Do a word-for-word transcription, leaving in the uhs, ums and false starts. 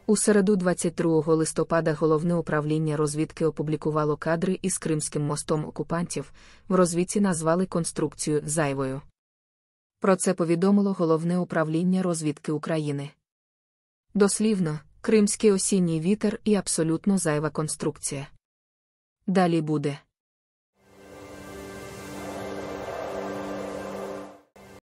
У середу двадцять другого листопада Головне управління розвідки опублікувало кадри із Кримським мостом окупантів, в розвідці назвали конструкцію «зайвою». Про це повідомило Головне управління розвідки України. Дослівно, кримський осінній вітер і абсолютно зайва конструкція. Далі буде.